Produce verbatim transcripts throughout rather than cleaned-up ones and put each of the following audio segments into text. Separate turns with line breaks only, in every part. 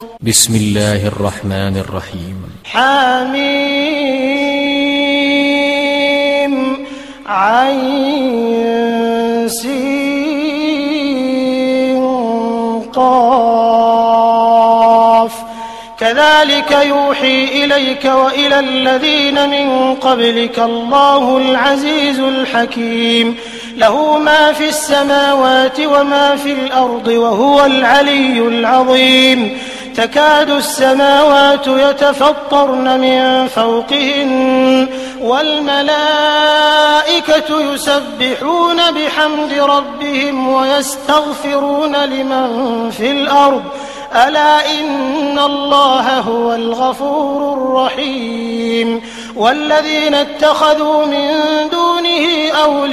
بسم الله الرحمن الرحيم.
حميم عين سين قاف كذلك يوحي إليك وإلى الذين من قبلك الله العزيز الحكيم له ما في السماوات وما في الأرض وهو العلي العظيم تكاد السماوات يتفطرن من فوقهن والملائكة يسبحون بحمد ربهم ويستغفرون لمن في الأرض ألا إن الله هو الغفور الرحيم والذين اتخذوا من دونه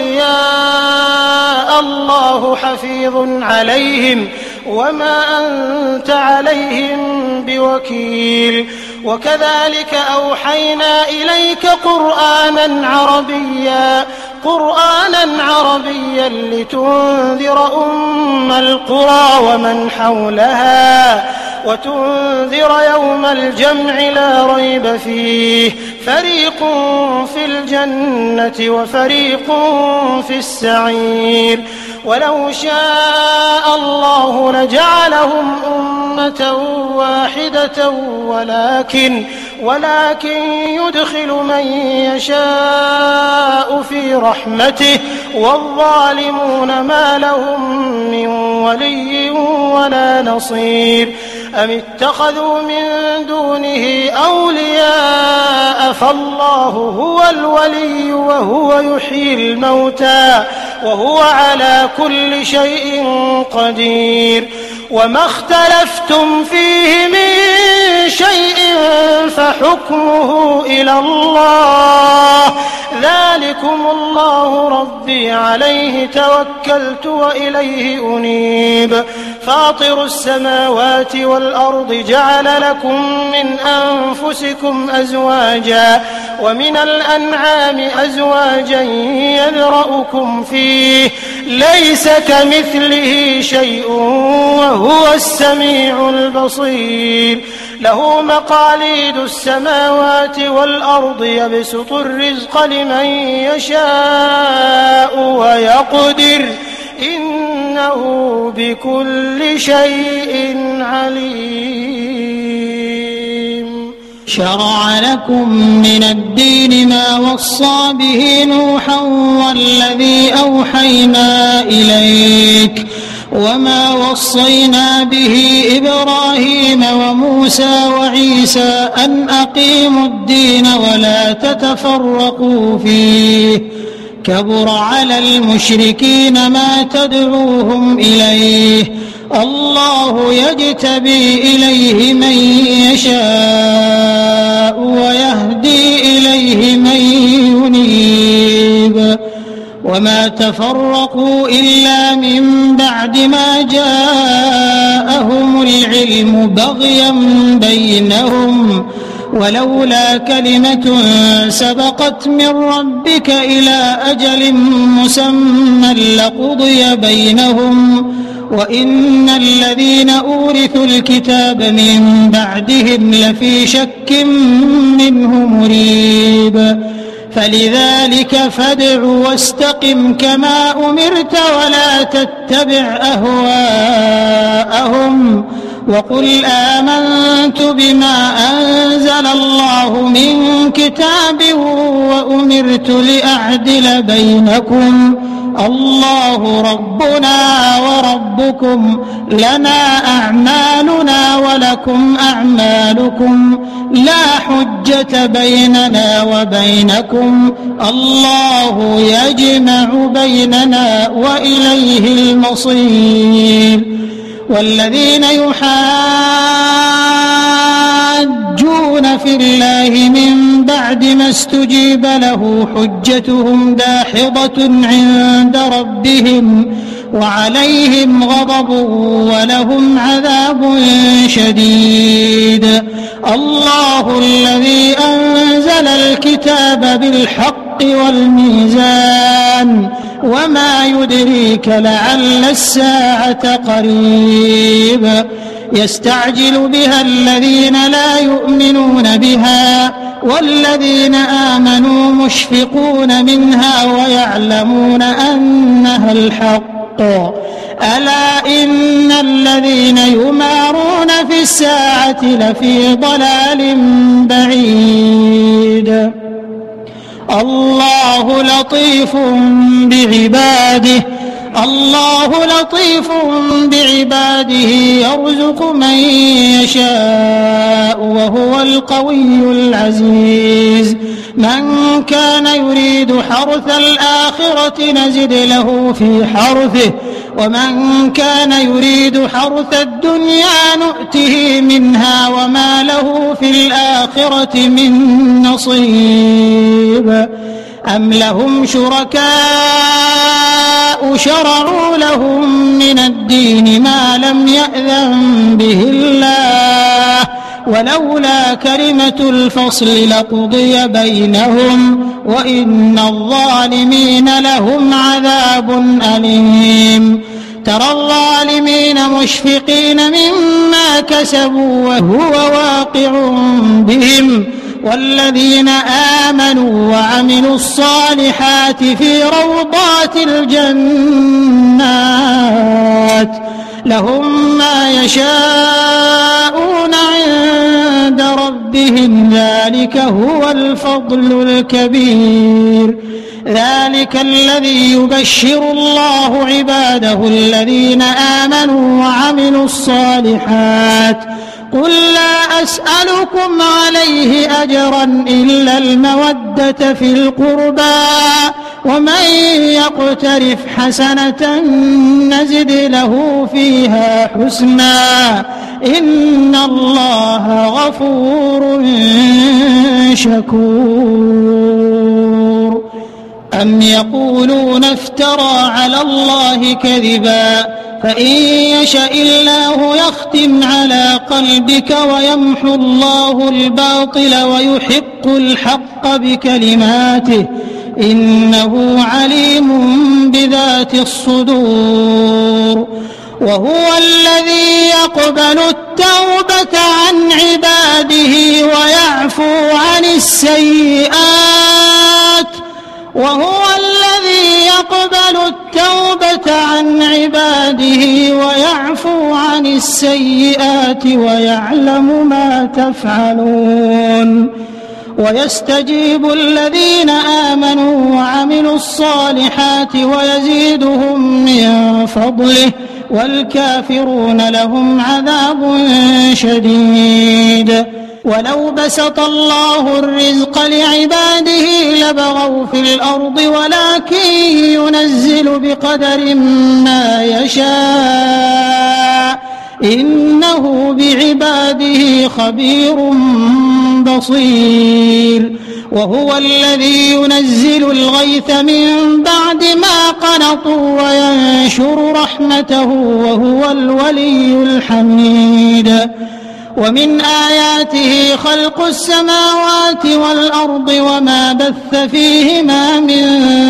أولياء الله حفيظ عليهم وما أنت عليهم بوكيل وكذلك أوحينا إليك قرآنا عربيا قرآنا عربيا لتنذر أم القرى ومن حولها وتنذر يوم الجمع لا ريب فيه فريق في الجنة وفريق في السعير ولو شاء الله لجعلهم أمة واحدة ولكن ولكن يدخل من يشاء في رحمته والظالمون ما لهم من ولي ولا نصير أم اتخذوا من دونه أولياء فالله هو الولي وهو يحيي الموتى وهو على كل شيء قدير وما اختلفتم فيه من شيء فحكمه إلى الله ذلكم الله ربي عليه توكلت وإليه أنيب فاطر السماوات والأرض جعل لكم من أنفسكم أزواجا ومن الأنعام أزواجا يذرأكم فيه ليس كمثله شيء وهو السميع البصير له مقاليد السماوات والأرض يبسط الرزق لمن يشاء ويقدر إنه بكل شيء عليم
شرع لكم من الدين ما وصى به نوحا والذي أوحينا إليك وما وصينا به إبراهيم وموسى وعيسى أن أقيموا الدين ولا تتفرقوا فيه كبر على المشركين ما تدعوهم إليه الله يجتبي إليه من يشاء ويهدي إليه من ينيب وما تفرقوا إلا من بعد ما جاءهم العلم بغيا بينهم ولولا كلمة سبقت من ربك إلى أجل مسمى لقضي بينهم وإن الذين أورثوا الكتاب من بعدهم لفي شك منه مريب فلذلك فادع واستقم كما أمرت ولا تتبع أهواءهم وقل آمنت بما أنزل الله من كتاب وأمرت لأعدل بينكم الله ربنا وربكم لنا أعمالنا ولكم أعمالكم لا حجة بيننا وبينكم الله يجمع بيننا وإليه المصير والذين يحاجون في الله من بعد ما استجيب له حجتهم داحضة عند ربهم وعليهم غضب ولهم عذاب شديد الله الذي أنزل الكتاب بالحق والميزان وما يدريك لعل الساعة قريب يستعجل بها الذين لا يؤمنون بها والذين آمنوا مشفقون منها ويعلمون أنها الحق. ألا إن الذين يمارون في الساعة لفي ضلال بعيد. الله لطيف بعباده الله لطيف بعباده يرزق من يشاء وهو القوي العزيز. من كان يريد حرث الآخرة نزد له في حرثه ومن كان يريد حرث الدنيا نؤته منها وما له في الآخرة من نصيب. أم لهم شركاء شرعوا لهم من الدين ما لم يأذن به الله ولولا كلمة الفصل لقضي بينهم وإن الظالمين لهم عذاب أليم. ترى الظالمين مشفقين مما كسبوا وهو واقع بهم والذين آمنوا وعملوا الصالحات في روضات الجنات لهم ما يشاءون عند ربهم ذلك هو الفضل الكبير. ذلك الذي يبشر الله عباده الذين آمنوا وعملوا الصالحات. قل لا أسألكم عليه أجرا إلا المودة في القربى ومن يقترف حسنة نزد له فيها حسنا إن الله غفور شكور. أم يقولون افترى على الله كذبا فإن يشأ الله يختم على قلبك ويمحو الله الباطل ويحق الحق بكلماته إنه عليم بذات الصدور. وهو الذي يقبل التوبة عن عباده ويعفو عن السيئات وهو الذي يقبل التوبة عن عباده ويعفو عن السيئات ويعلم ما تفعلون. ويستجيب الذين آمنوا وعملوا الصالحات ويزيدهم من فضله والكافرون لهم عذاب شديد. ولو بسط الله الرزق لعباده لبغوا في الأرض ولكن ينزل بقدر ما يشاء إنه بعباده خبير بصير. وهو الذي ينزل الغيث من بعد ما قنطوا وينشر رحمته وهو الولي الحميد. ومن آياته خلق السماوات والأرض وما بث فيهما من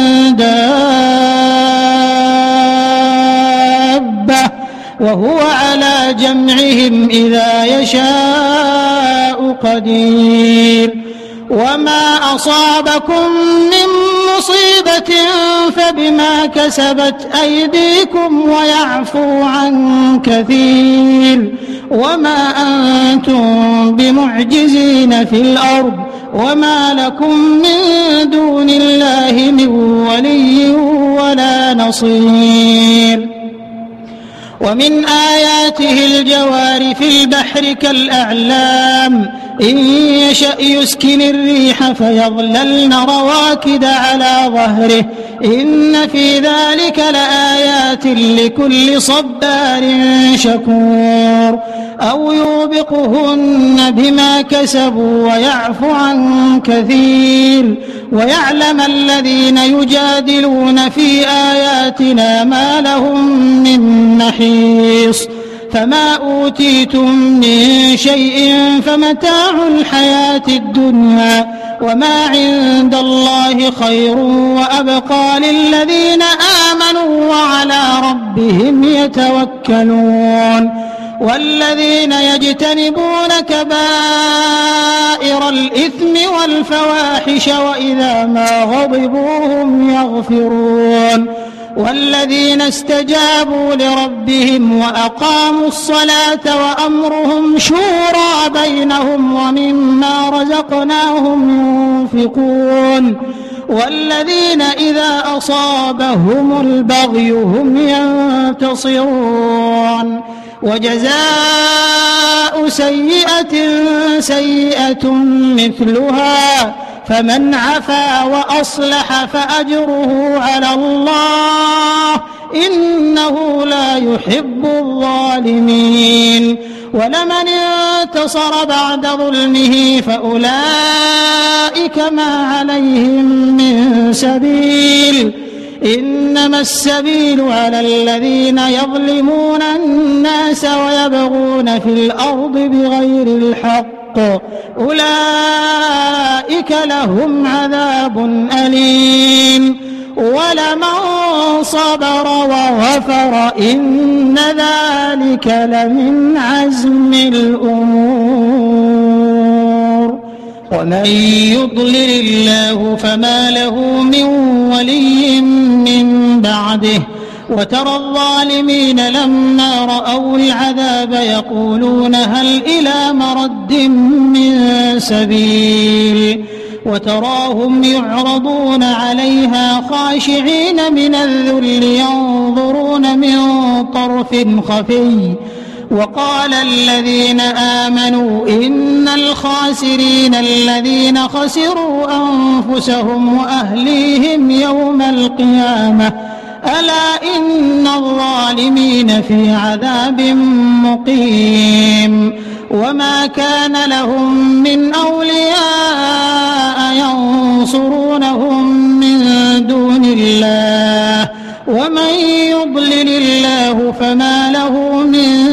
دابة وهو على جمعهم إذا يشاء قدير. وما أصابكم من مصيبة فبما كسبت أيديكم ويعفو عن كثير. وما أنتم بمعجزين في الأرض وما لكم من دون الله من ولي ولا نصير. ومن آياته الجوار في البحر كالأعلام إن يشأ يسكن الريح فيظللن رواكد على ظهره إن في ذلك لآيات لكل صبار شكور. أو يوبقهن بما كسبوا ويعفو عن كثير. ويعلم الذين يجادلون في آياتنا ما لهم من محيص. فما أوتيتم من شيء فمتاع الحياة الدنيا وما عند الله خير وأبقى للذين آمنوا وعلى ربهم يتوكلون. والذين يجتنبون كبائر الإثم والفواحش وإذا ما غضبوا هم يغفرون والذين استجابوا لربهم وأقاموا الصلاة وأمرهم شورى بينهم ومما رزقناهم ينفقون والذين إذا أصابهم البغي هم ينتصرون وجزاء سيئة سيئة مثلها فمن عفا وأصلح فأجره على الله إنه لا يحب الظالمين ولمن انتصر بعد ظلمه فأولئك ما عليهم من سبيل إنما السبيل على الذين يظلمون الناس ويبغون في الأرض بغير الحق أولئك لهم عذاب أليم ولمن صبر وغفر إن ذلك لمن عزم الأمور ومن يضلل الله فما له من ولي من بعده وترى الظالمين لما رأوا العذاب يقولون هل إلى مرد من سبيل وتراهم يعرضون عليها خاشعين من الذل ينظرون من طرف خفي وقال الذين آمنوا إن الخاسرين الذين خسروا أنفسهم وأهليهم يوم القيامة ألا إن الظالمين في عذاب مقيم وما كان لهم من أولياء ينصرونهم من دون الله ومن يضلل الله فما له من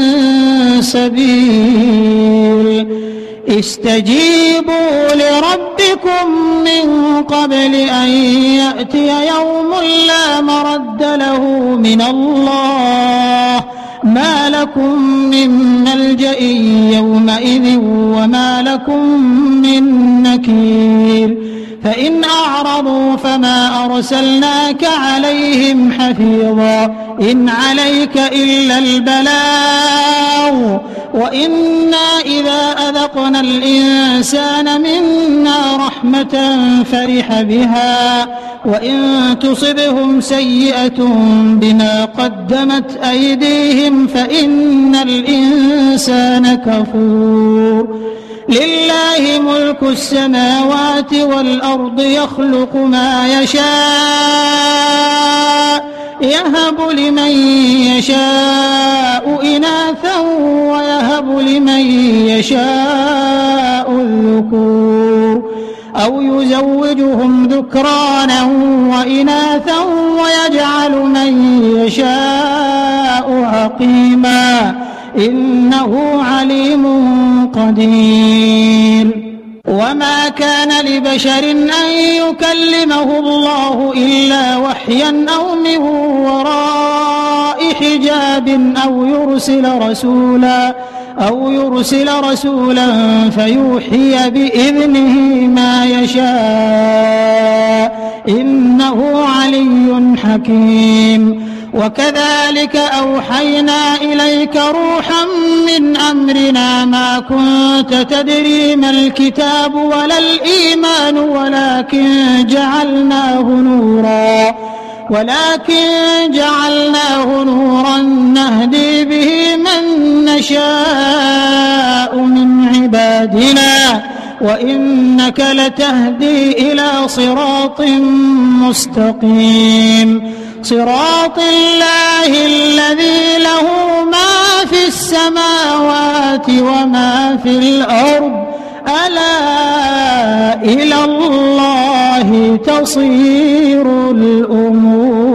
سبيل استجيبوا لربكم من قبل أن يأتي يوم لا مرد له من الله ما لكم من ملجأ يومئذ وما لكم من نكير فإن أعرضوا فما أرسلناك عليهم حفيظا إن عليك إلا البلاغ وإنا إذا أذقنا الإنسان منا رحمة فرح بها وإن تصبهم سيئة بما قدمت أيديهم فإن الإنسان كفور لله ملك السماوات والأرض يخلق ما يشاء يهب لمن يشاء إناثا ويهب لمن يشاء الذكور أو يزوجهم ذكرانا وإناثا ويجعل من يشاء عقيما إنه عليم قدير وما كان لبشر أن يكلمه الله إلا وحيا أو من وراء حجاب أو يرسل رسولا أو يرسل رسولا فيوحي بإذنه ما يشاء إنه علي حكيم وكذلك أوحينا إليك روحا من أمرنا ما كنت تدري ما الكتاب ولا الإيمان ولكن جعلناه نورا ولكن جعلناه نورا نهدي به من نشاء من عبادنا وإنك لتهدي إلى صراط مستقيم صراط الله الذي له ما في السماوات وما في الأرض ألا إلى الله تصير الأمور